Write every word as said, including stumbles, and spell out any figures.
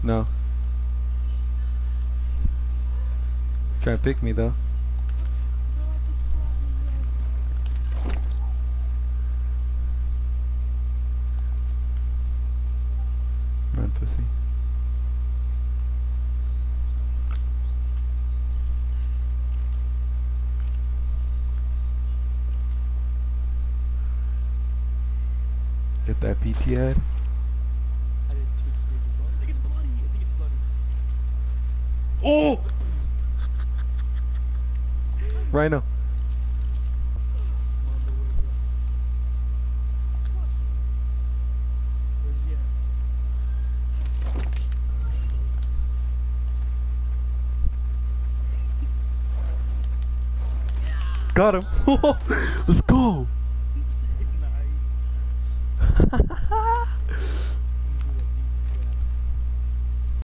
No. Trying to pick me though. Run, pussy. Get that P T ad. I did two sleep as well. I think it's bloody. I think it's bloody. Oh! Rhino. I'm on the way, bro. Where's he at? Got him. Let's go.